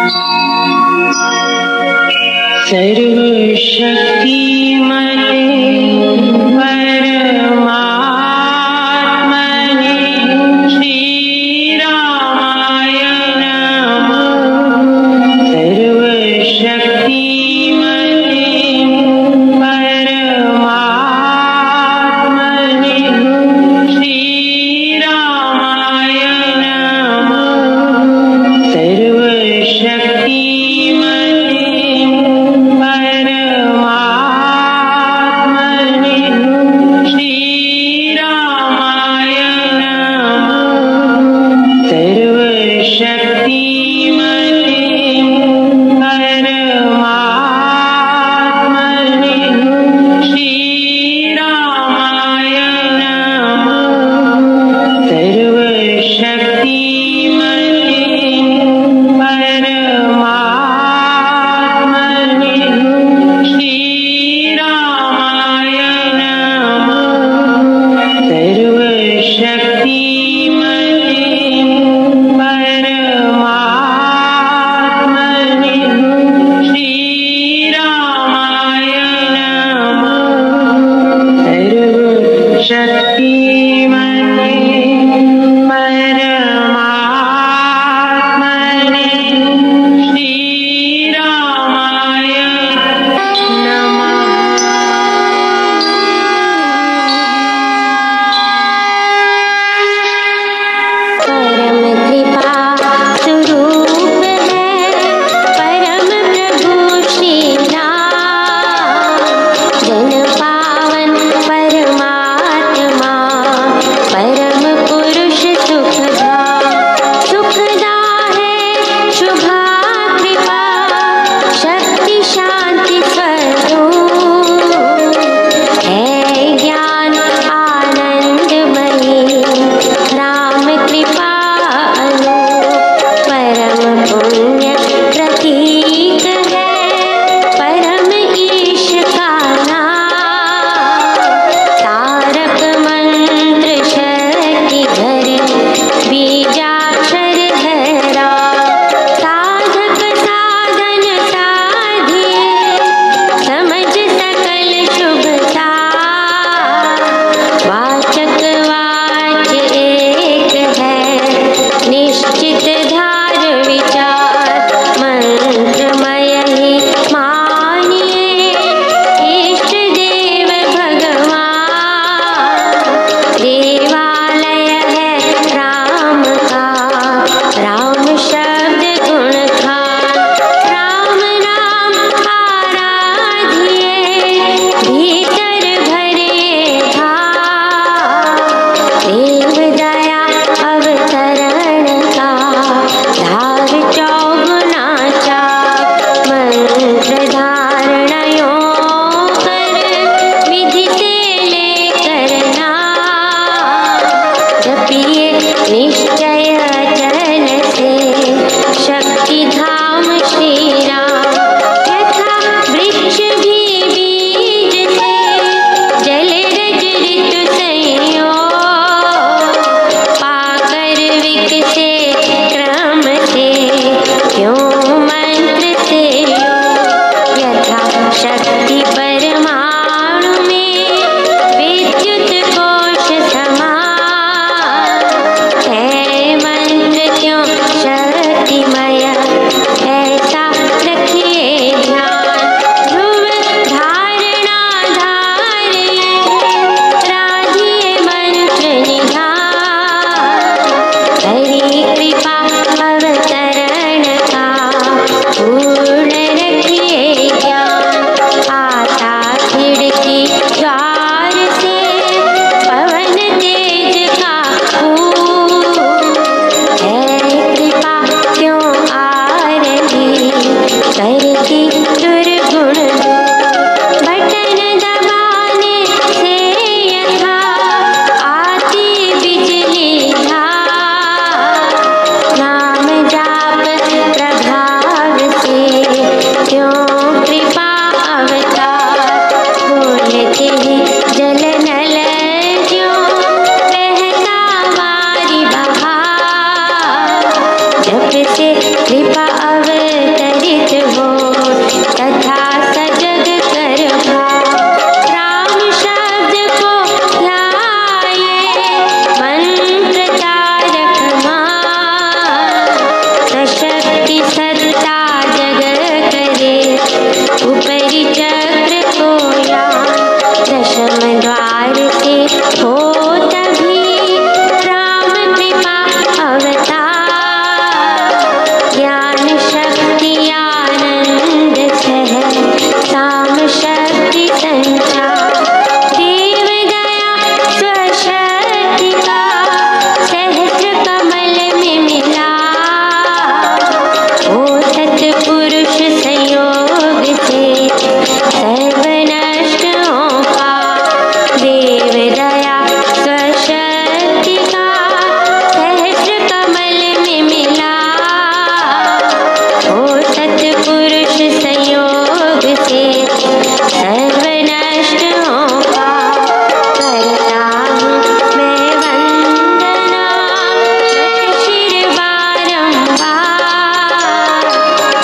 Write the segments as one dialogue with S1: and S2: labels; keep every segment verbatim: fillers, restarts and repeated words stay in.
S1: सर्वशक्तिमतीं परमात्मने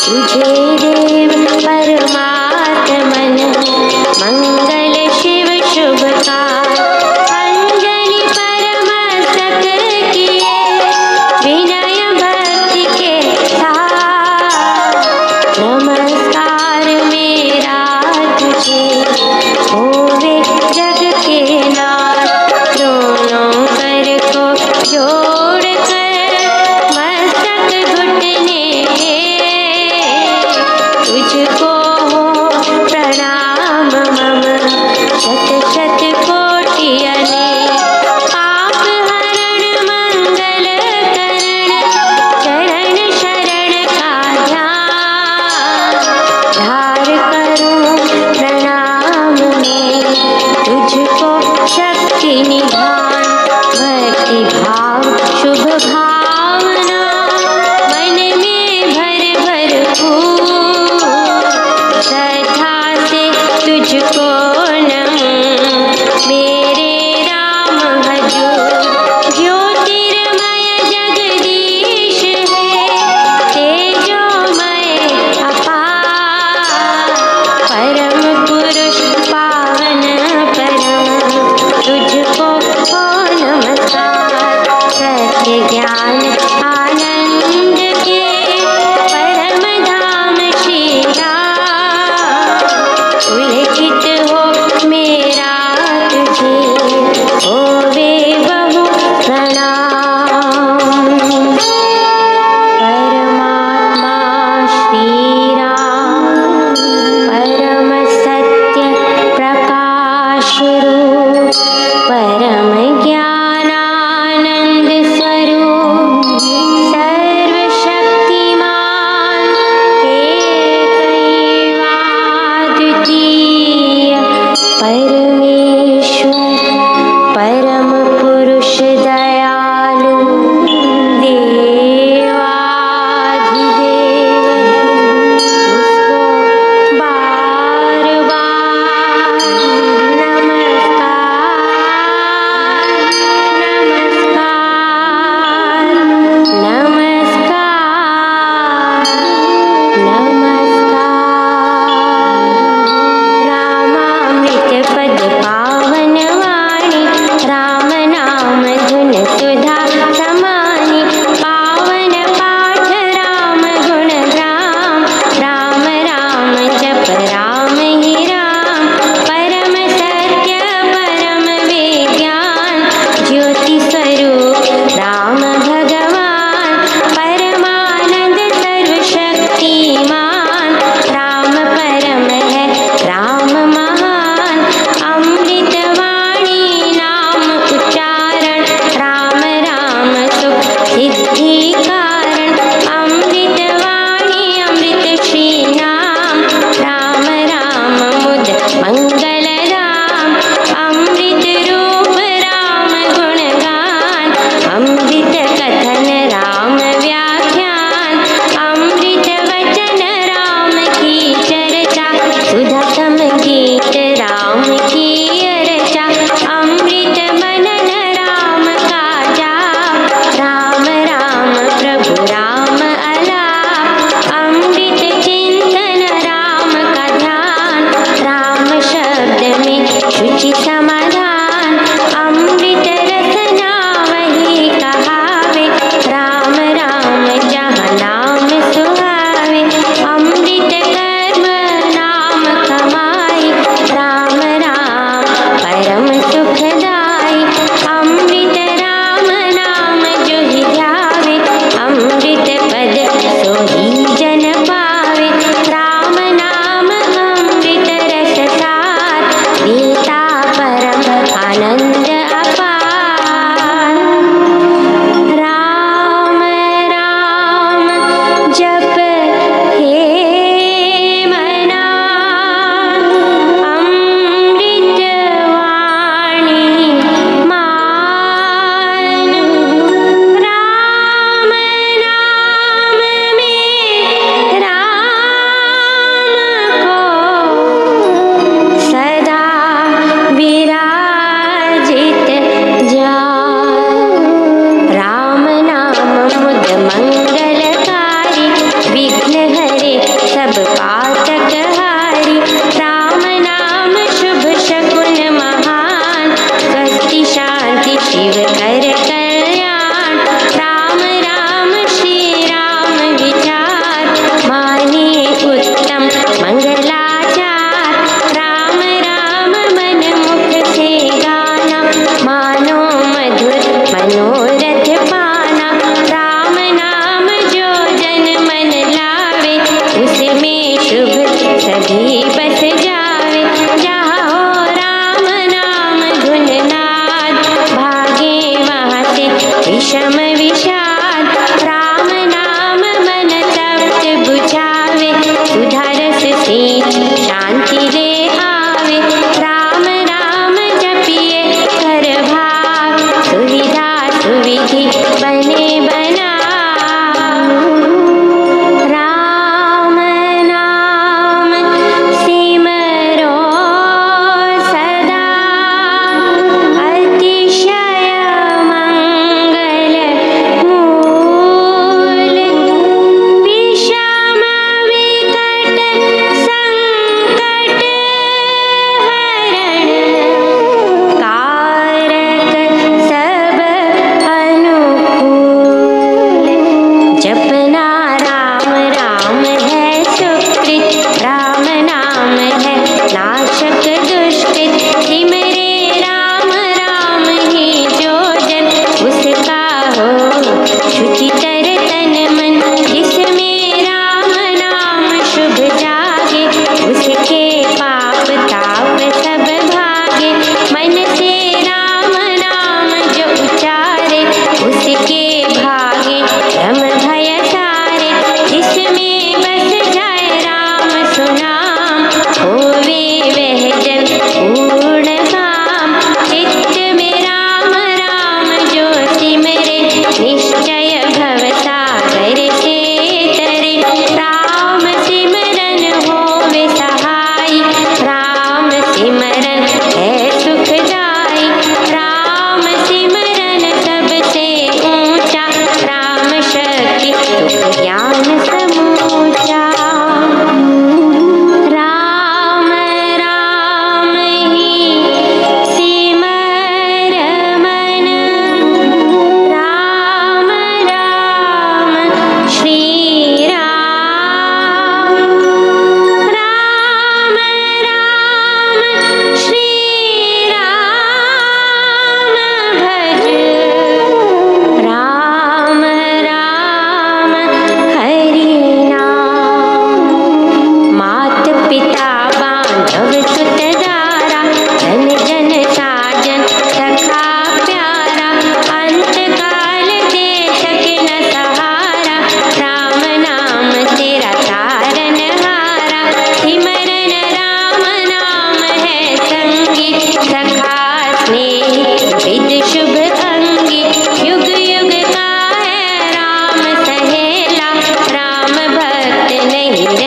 S1: तुझे देव परमात्मन मंगल शिव शुभकार। अंजलि परमस्तक किए विनय भक्ति के साथ। नमस्कार मेरा तुझे होवे जग के नाथ। दोनों कर को जोड़ कर मस्तक घुटने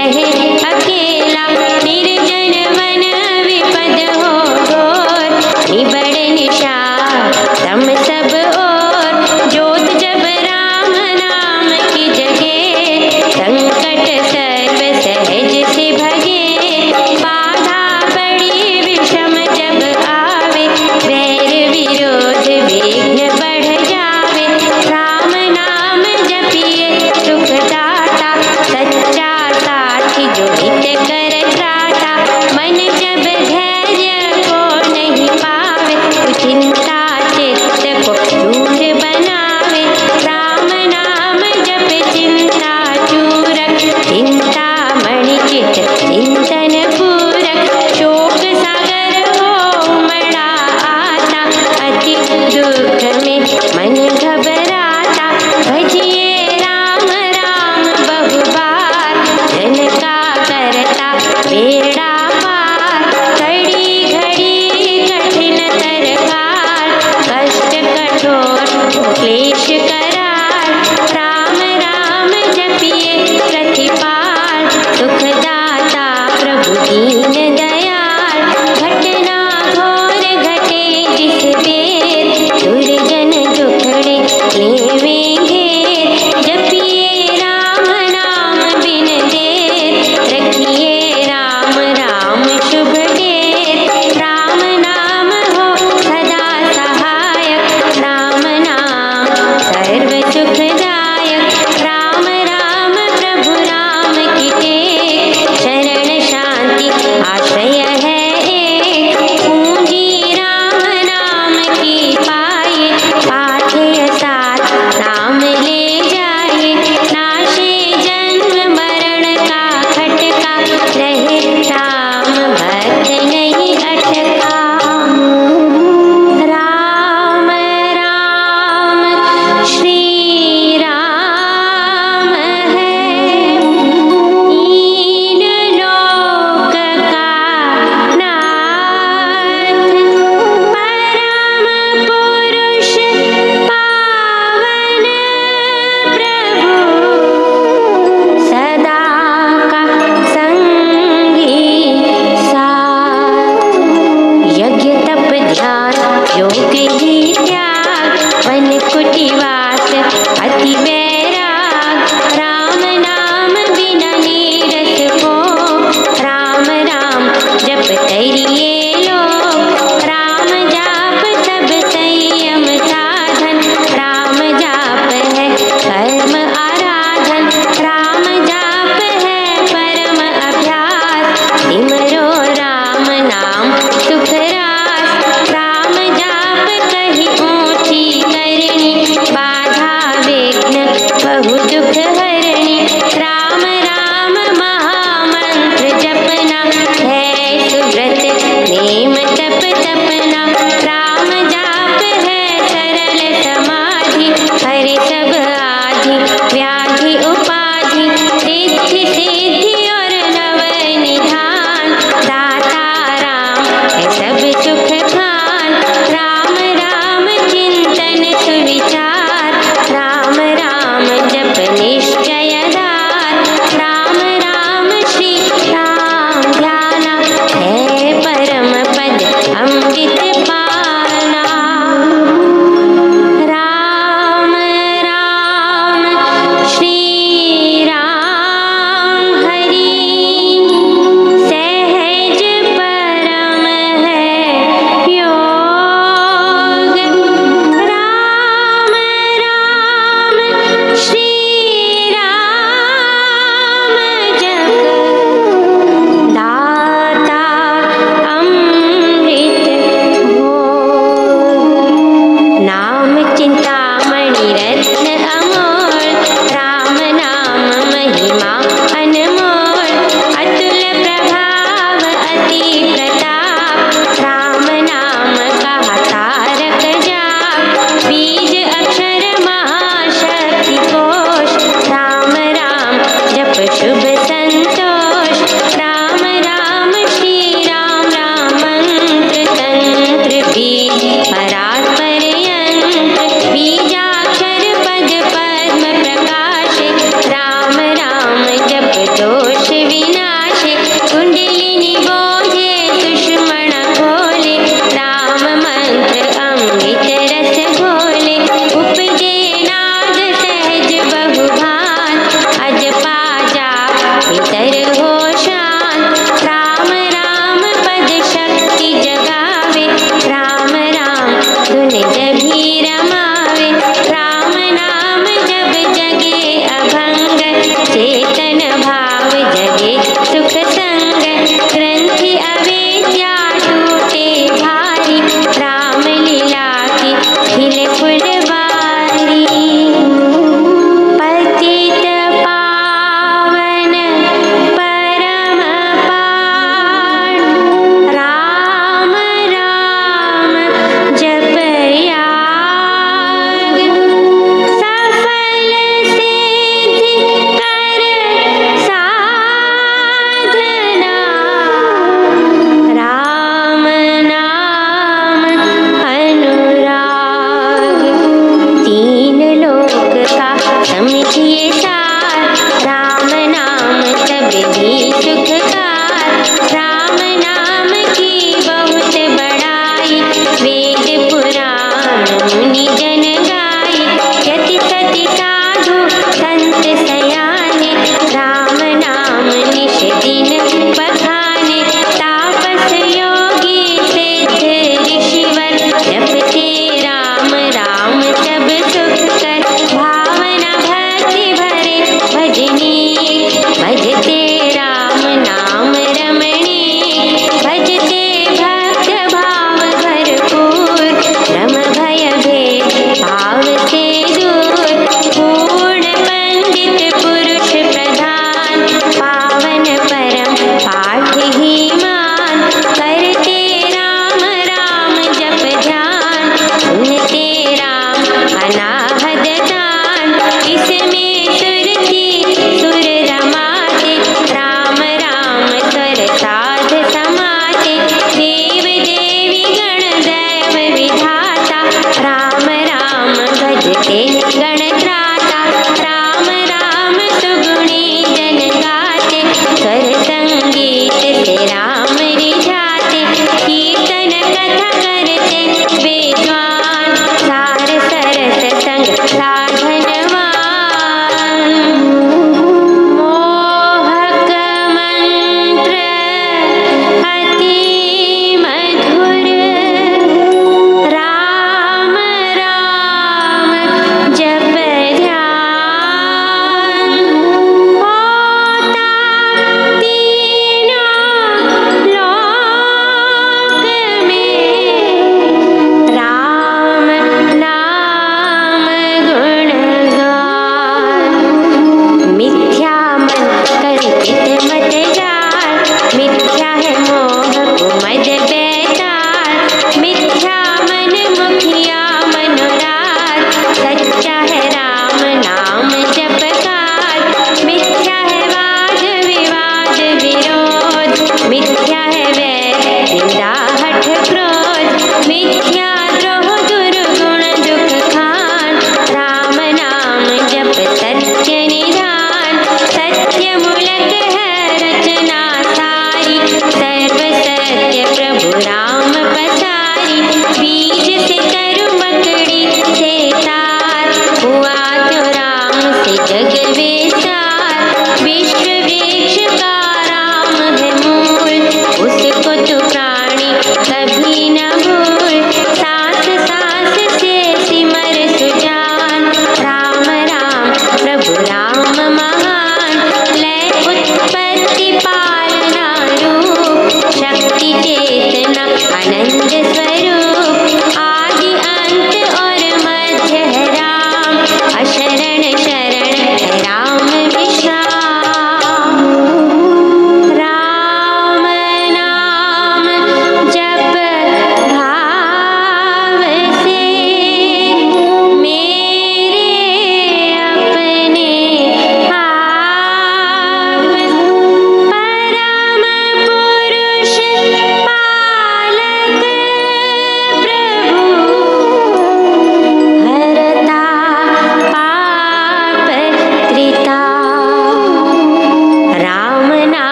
S1: रहे अकेला, निर्जन वन विपद हो घोर, निबड़ निशान तम सब ओर, ज्योत जब राम नाम की जगे, संकट सर्व सहज से भगे, बाधा बड़ी विषम जब आवे, वैर विरोध विघ्न बढ़ जावे, राम नाम जपिए सुख दाता, सच्चा साथी जो हित कर त्राता,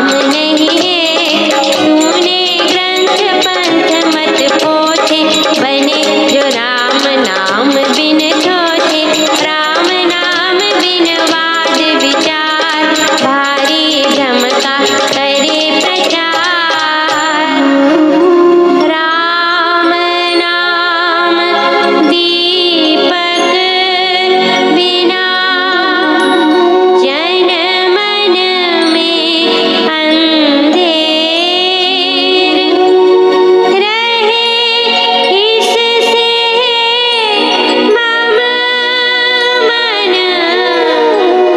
S1: नाम नहीं है। तूने ग्रंथ पंथ मत पोथे, बने जो राम नाम बिन थोथे। राम नाम बिन वाद विचार, भारी धमका करे प्रचार। राम नाम दीपक बिना, जन मन में अंधेर रहे। इससे मम मन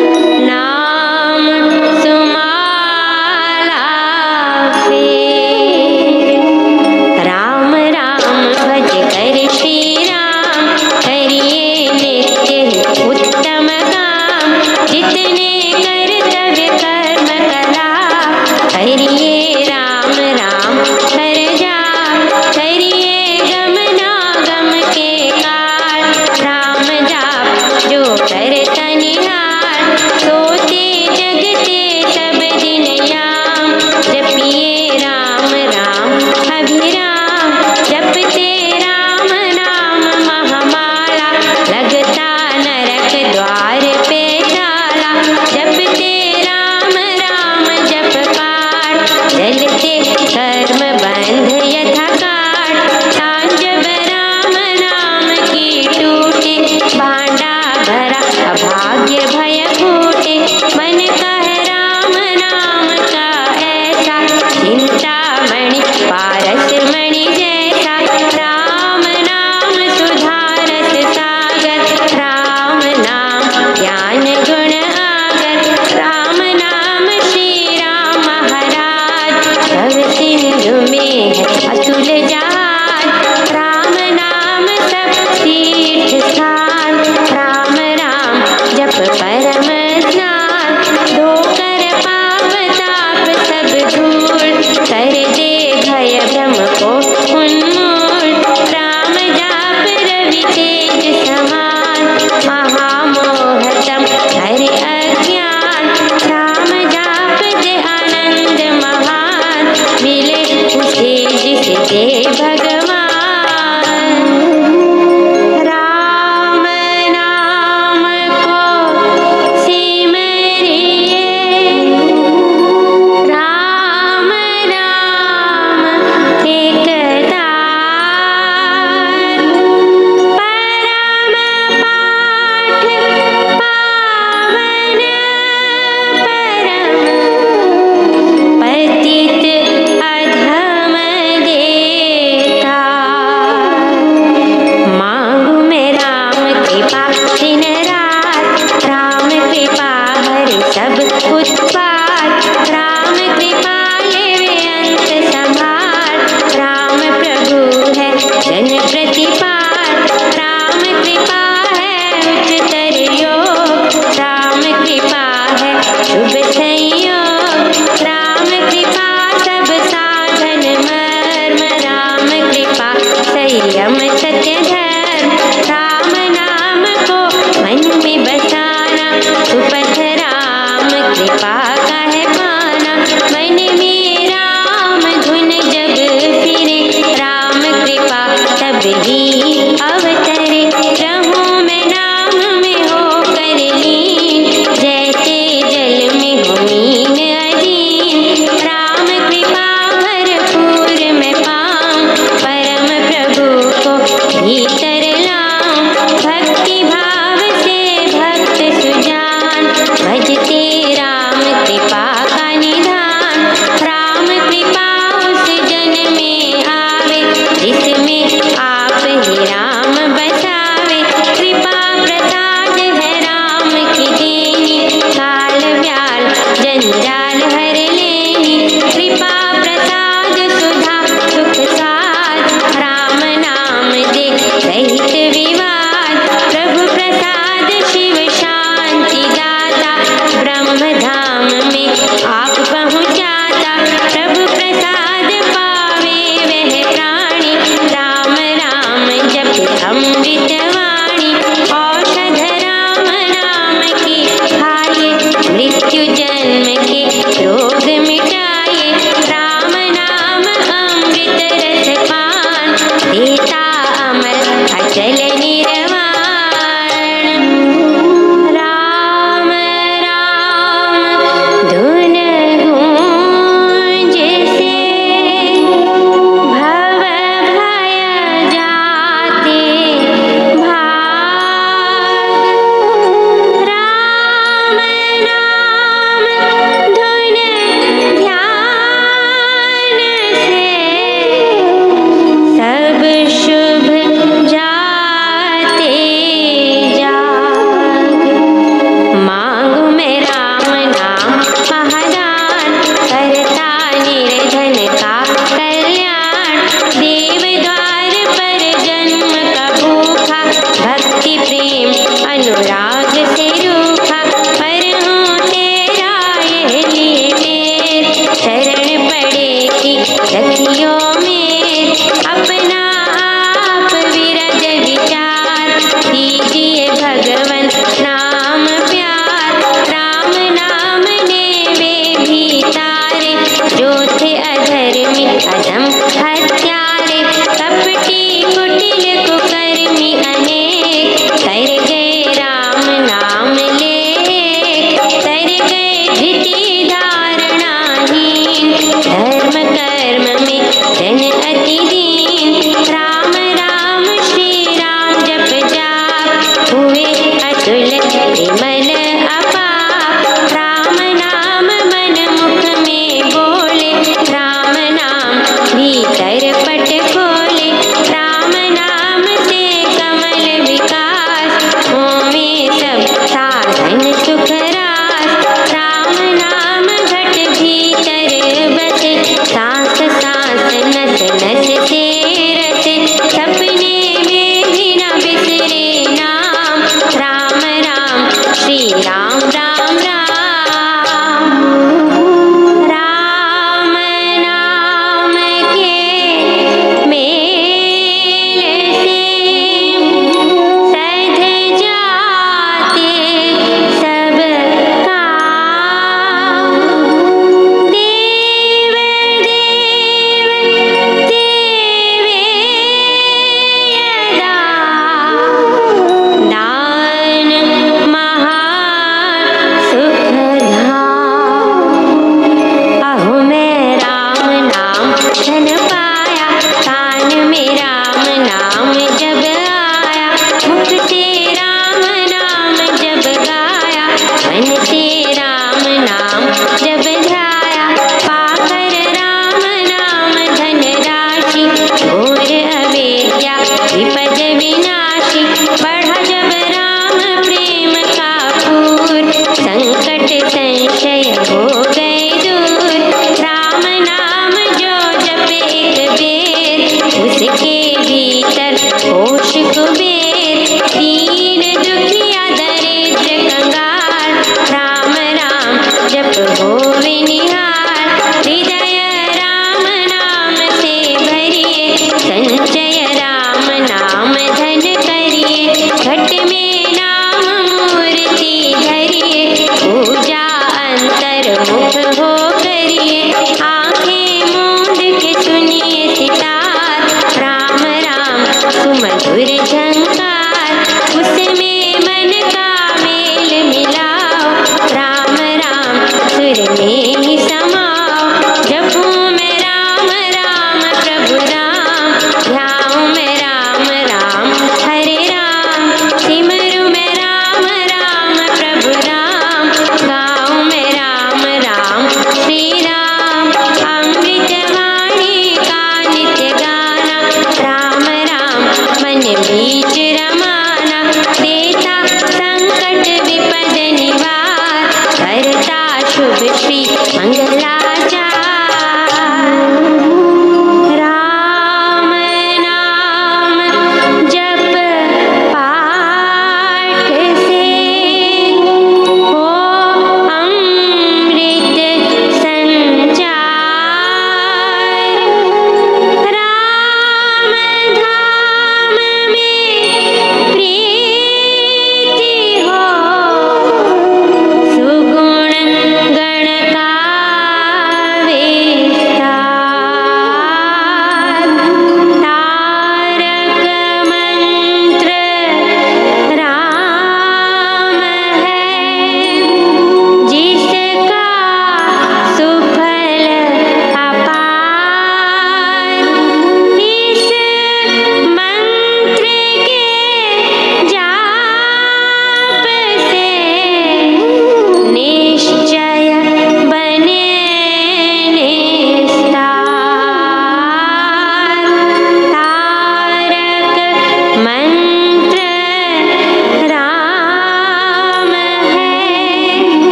S1: हरि रखियो में अपना आप विरज विचार दीजिए भगवन नाम प्यार राम नाम ने वे भी तारे जो थे अधर्मी अधम हत्यारे कपटी कुटिल कुकर्मी अनेक कर गए राम नाम ले कर गए धृति धारणाहीन धर्म कर्म में जन अति दीन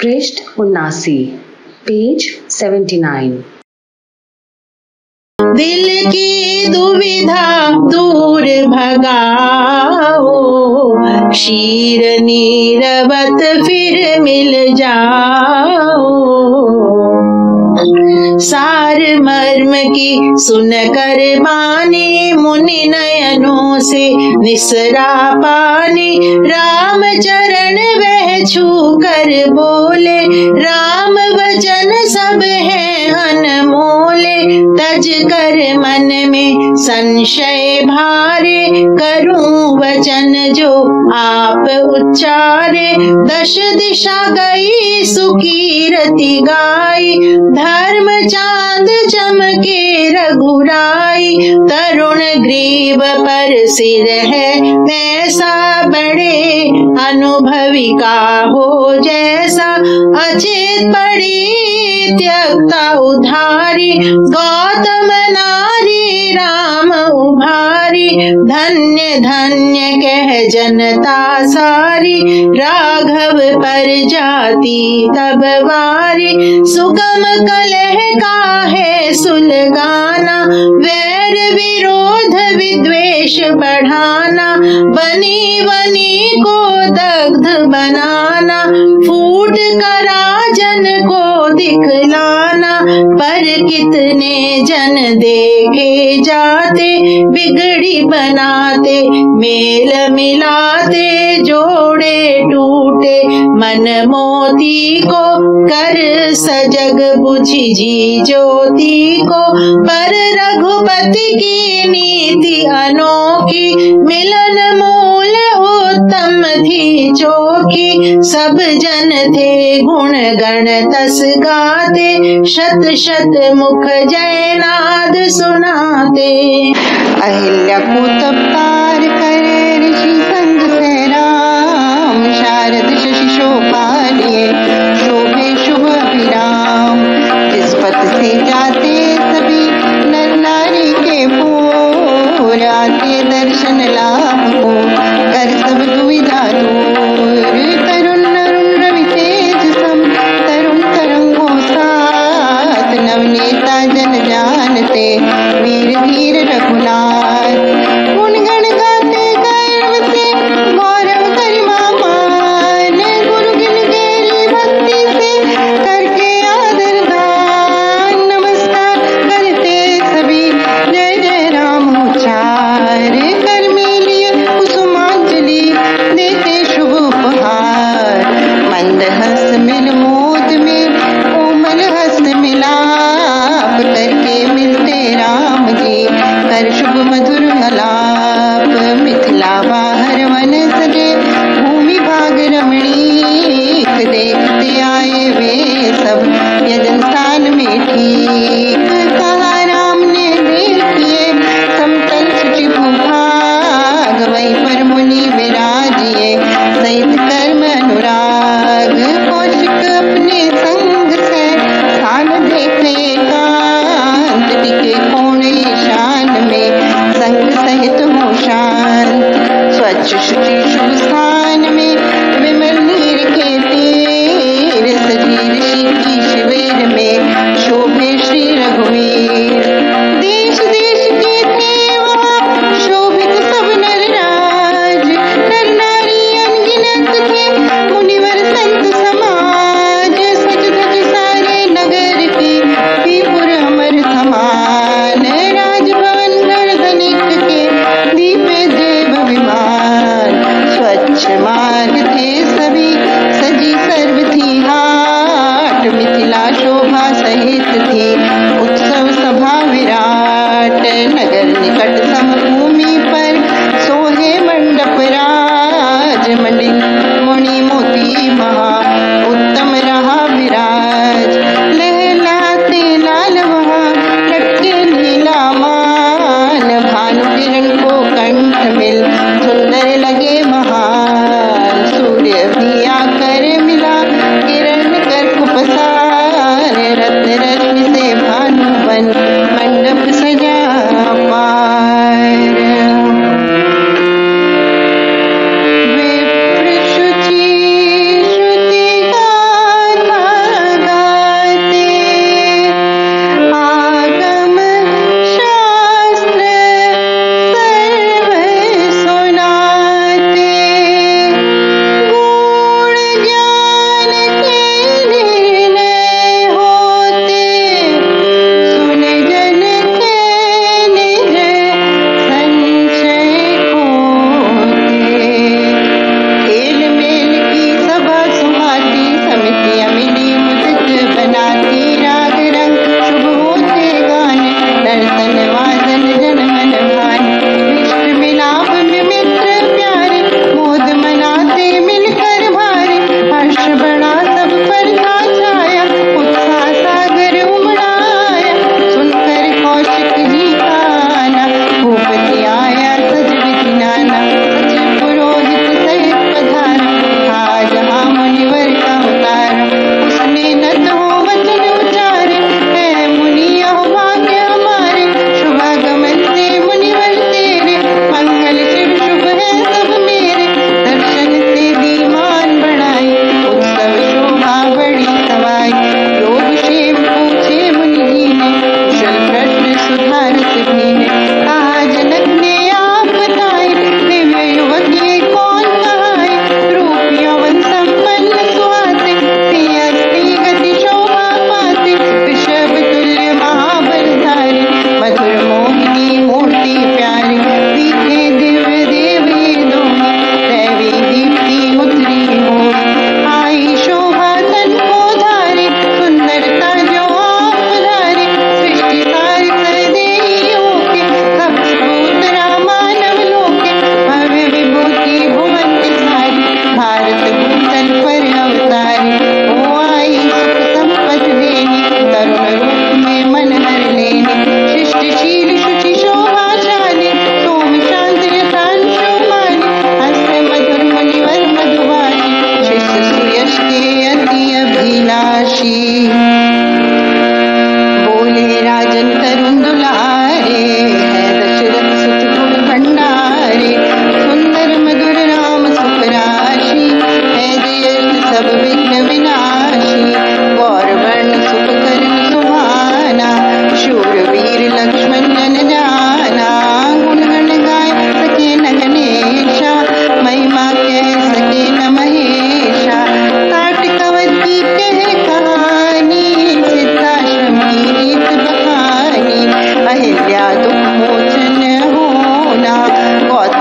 S2: पृष्ठ उन्नासी, पेज सेवेंटी नाइन।
S3: दिल की दुविधा दूर भगाओ, शीर नीरवत फिर मिल जाओ। सार मर्म की सुन कर बानी, मुनि नयनों से निसरा पानी। राम चरण वह छू कर बोले, राम वचन सब है अनमोले। तज कर मन में संशय भारे, करूं वचन जो आप उच्चारे। दश दिशा गई सुकीर्ति गाई, धर्म चांद चमके रघुराई। तरुण ग्रीव पर सिर है ऐसा, बड़े अनुभवी का हो जैसा। अचेत पड़ी त्यक्ता उधारी, गौतम नारी राम उभारी। धन्य धन्य कह जनता सारी, राघव पर जाती तब वारी। सुगम कलह का है सुलगाना, वैर विरोध विद्वेष बढ़ाना। बनी बनी को दग्ध बनाना, फूट कर राजन को दिखलाना। पर कितने जन देखे जाते, बिगड़ी बनाते मेल मिलाते। जोड़े टूटे मन मोती को, कर सजग बुझी जी ज्योति को। पर रघुपति की नीति अनोखी, मिलन मूल उत्तम थी चोखी। सब जन थे गुण गण तस गाते, शत शत मुख जयनाद सुनाते।
S4: अहिल्या को तब तार करे, ऋषि संग से राम। शारद शशि शोभा लिए, शोभे शुभ अभिराम। जिस पथ से जाते सभी नर नारी के भोर, आते दर्शन लाभ को कर सब दुविधा दूर। तरुण नरुण रवि तेज सम, तरुण तरंगों साथ। नवनीता जन जानते, वीर धीर रघुनाथ। गुण गण गाते गर्व से, गौरव गरिमा मान। गुरु गिन गहरी भक्ति से, करके आदर दान। नमस्कार करते सभी, जय जय राम उच्चार। कर मेलिए कुसुमांजलि, देते शुभ उपहार। मंद हस्त मिल मोद में, कोमल हस्त मिलाप। करके मिलते राम जी, कर शुभ मधुर अलाप। मिथिला बाहर वन सजे, भूमि भाग रमणीक। देखते आए वे सब, यजन स्थान में ठीक। कहा राम ने देखिए, समतल सुचि भूभाग। वहीं पर मुनि विराजिए, सहित कर्म अनुराग। कौशिक अपने संग से, स्थान देखे एकांत। टिके कोण ईशान में, संग सहित हो शांत। स्वच्छ शुचि शुभ स्थान में, विमल नीर के तीर। सजी ऋषि की शिविर में, शोभे श्री रघुवीर। देश देश के थे वहाँ, शोभित सब नर राज। नर नारी अनगिनत थे, मुनिवर संत समाज। सज धज सारे नगर के, पीपुर अमर समान। राजभवन गण धनिक के, दीपे देव विमान। स्वच्छ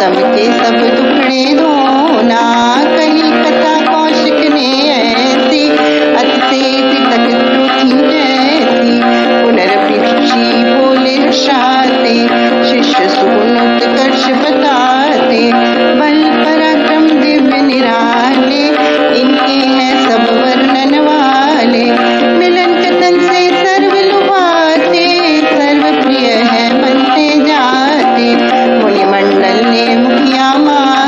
S4: सबके सब टुकड़े धोना। कही कथा कौशिक ने ऐसी अत से तक थी जैसी। पुनरपि ऋषि बोले हर्षाते शिष्य सुगुण उत्कर्ष बताते। बल पराक्रम दिव्य निराले इनके हैं सब वर्णन वाले। मिलन कथन से सर्व लुभाते सर्व प्रिय है बनते जाते। मुनि मंडल ने मुखिया मान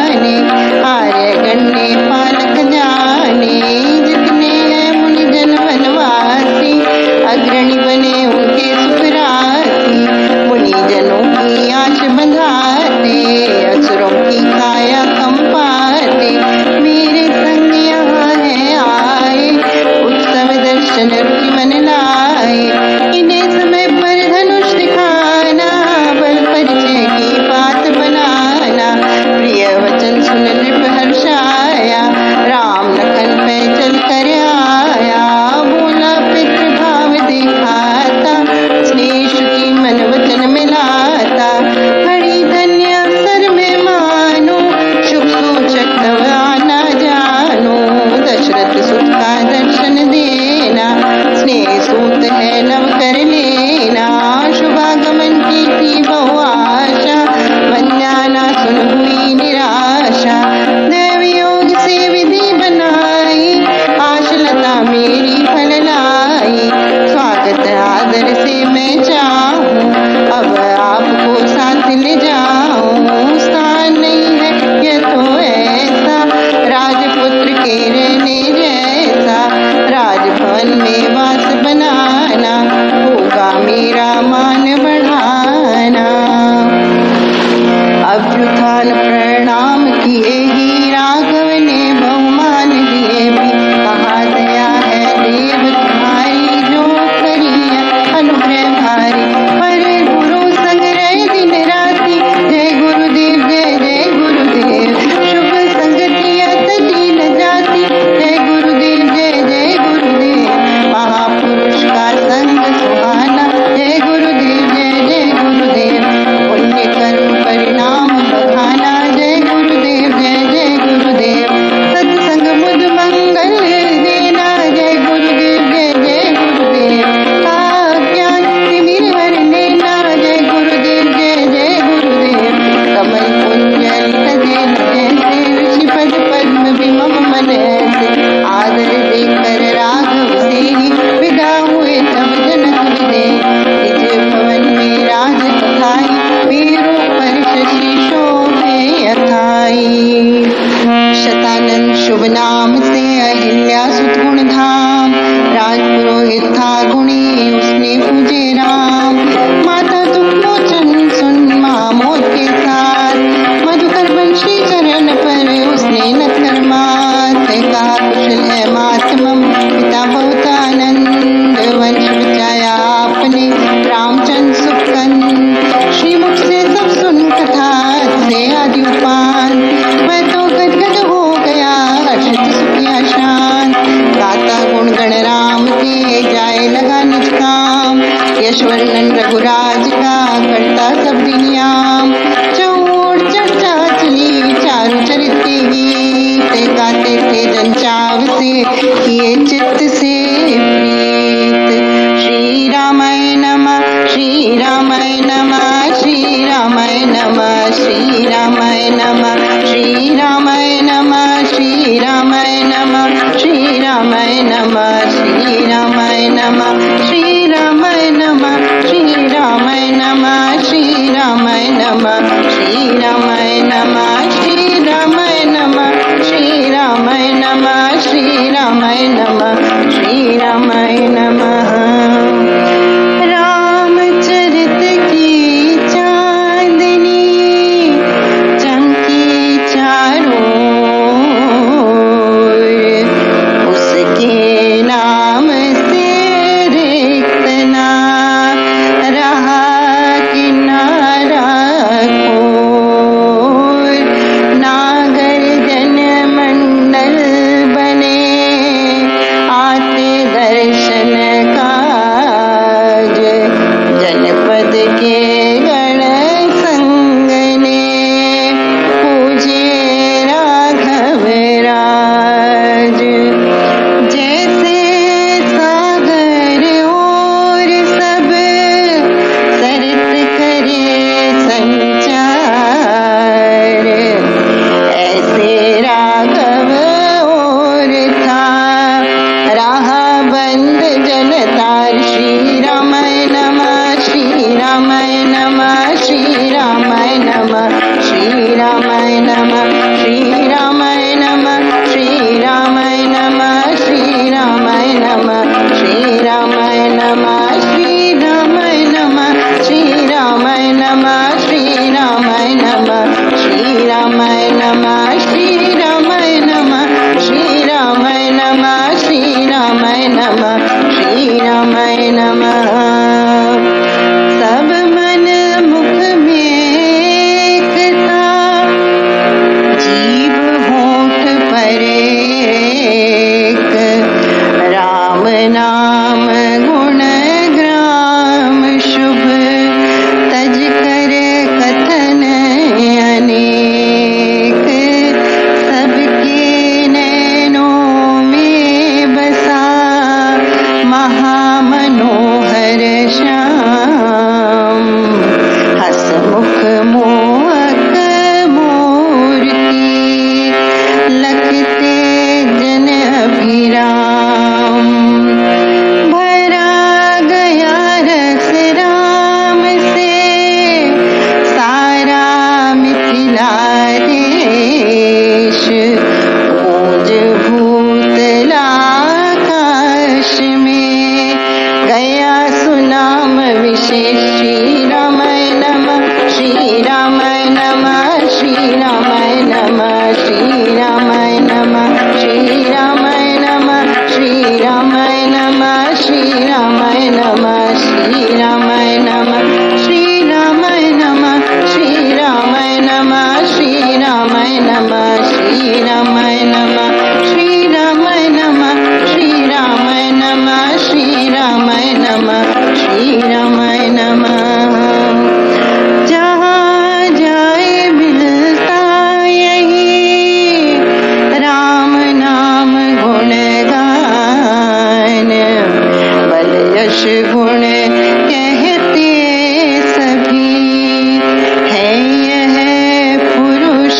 S4: नमः श्री रामाय नमः श्री रामाय नमः श्री रामाय नमः श्री रामाय नमः श्री रामाय नमः श्री रामाय नमः श्री रामाय नमः श्री रामाय नमः श्री रामाय नमः श्री रामाय नमः श्री रामाय नमः श्री रामाय नमः। सब मन मुख में एक था, जीव होठ पर एक, राम नाम गुण ग्राम शुभ, तज कर कथन अनेक, सबके नैनों में बसा महामनोहर श्याम, हसमुख मोहक मूर्ति, लखते जन अभिराम, भरा गया रस राम से सारा मिथिला देश, पूज भूतलाकाश में गया सुनाम विशेष। श्री रामाय नमः श्री रामाय नमः श्री रामाय नमः श्री रामाय नमः श्री रामाय नमः श्री रामाय नमः श्री रामाय नमः श्री रामाय नमः श्री रामाय नमः श्री रामाय नमः श्री रामाय नमः श्री रामाय नमः श्री रामाय नमः श्री रामाय नमः श्री रामाय नमः श्री रामाय नमः। जहाँ जाए मिलता यही राम नाम गुण गान, बल यश गुण कहते सभी, है यह पुरुष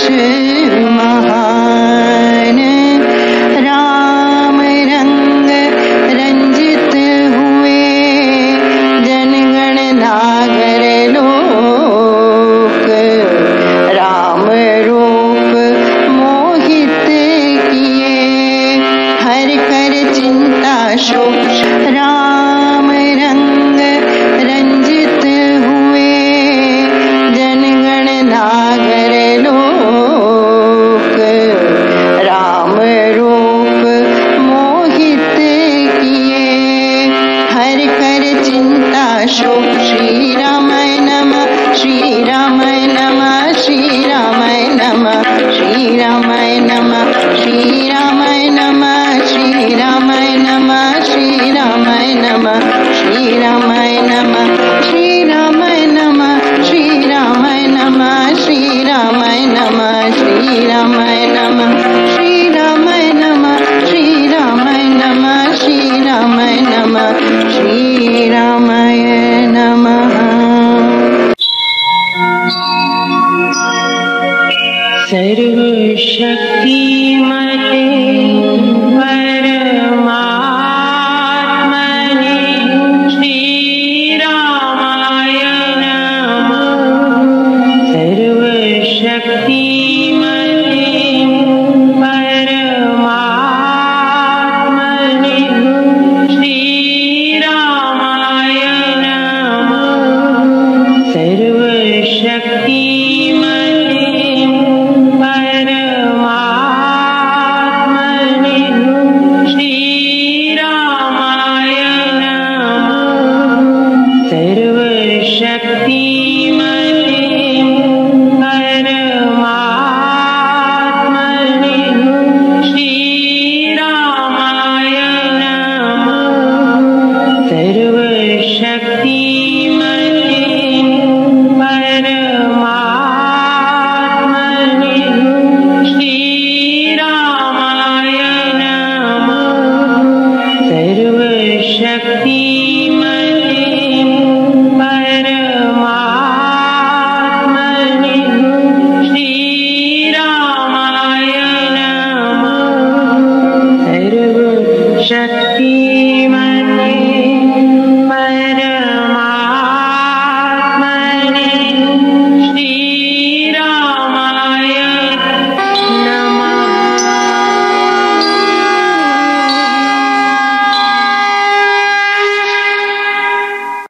S4: महान, राम रंग रंजित हुए जनगण नागर लोक, राम रूप मोहित किए हर कर चिंता शोक, राम रंग रंजित हुए जनगण नागर लोक, राम रूप मोहित किए हर कर चिंता शोक। श्री रामाय नमः श्री रामाय नमः श्री रामाय नमः श्री रामाय नमः श्री रामाय नमः श्री रामाय नमः श्री रामाय नमः श्री रामाय नमः श्री रामाय नमः श्री रामाय नमः श्री रामाय नमः श्री रामाय नमः श्री रामाय नमः श्री रामाय नमः श्री रामाय नमः श्री रामाय नमः। सर्व शक्तिमते